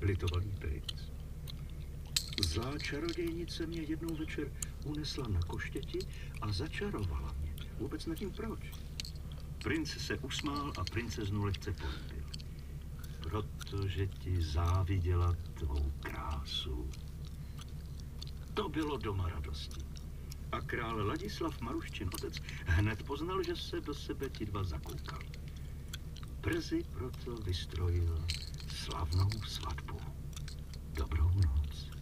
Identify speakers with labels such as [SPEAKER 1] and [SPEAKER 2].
[SPEAKER 1] litovaný princ. Zlá čarodějnice mě jednou večer unesla na koštěti a začarovala mě. Vůbec nevím proč. Princ se usmál a princeznu lehce políbil. Protože ti záviděla tvou krásu. To bylo doma radosti. A král Ladislav Maruščin otec hned poznal, že se do sebe ti dva zakoukali. Brzy proto vystrojil slavnou svatbu. Dobrou noc.